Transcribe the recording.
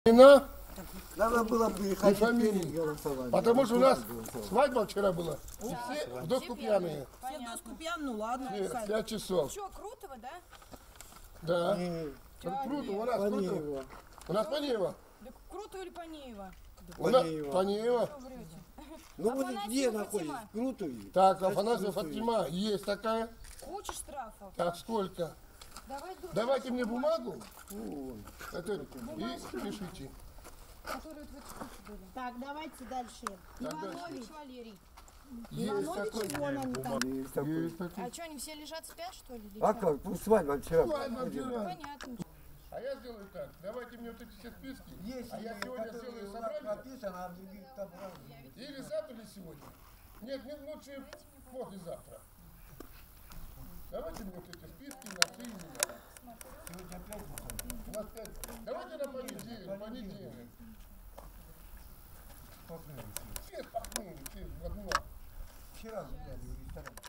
Имена Надо было и приехать фамилии. голосовать. Потому что у нас свадьба вчера была. И все в доску пьяные. Все в доску пьян, ну ладно. 5 часов. Что, Крутого, да? Да. Не, Круто, у нас круто. Панеева. У нас Панеева. Да Крутого или Панеева? У нас Панеева. Панеева. Что врете? Ну вот Афанасьева где Фатима. находится? Крутове. Так, Афанасьев Фатима. Есть такая. Куча штрафов. Так, сколько? Давай, дура, Давайте мне бумагу. Вон. Это, и пишите. которые вот в этой штуке были. Так, давайте дальше. Иванович Валерий. Есть такой. Вон они там. Есть такой. Есть такой. А что, они все лежат, спят, что ли? или А чё? как? Ну, свадьба вчера. Свадьба вчера. Понятно. А я сделаю так. Давайте мне вот эти все списки. Есть, А я сегодня сделаю собрание. написано, а других там разные. Или завтра, или сегодня. Нет, нет, лучше послезавтра. Давайте мне вот эти списки на все имена. Сегодня пятница. У нас 5. Давайте на понедельник. Все пахнули, все в одно. Вчера гуляли в ресторане.